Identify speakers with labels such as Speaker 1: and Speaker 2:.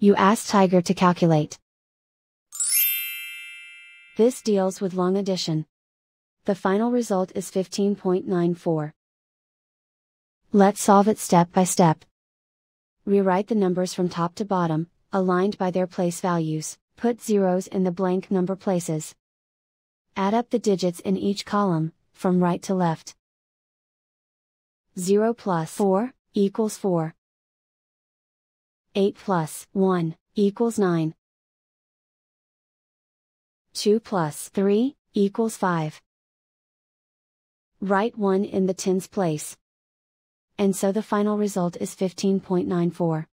Speaker 1: You ask Tiger to calculate. This deals with long addition. The final result is 15.94. Let's solve it step by step. Rewrite the numbers from top to bottom, aligned by their place values, put zeros in the blank number places. Add up the digits in each column, from right to left. 0 plus 4 equals 4. 8 plus 1 equals 9. 2 plus 3 equals 5. Write 1 in the tens place. And so the final result is 15.94.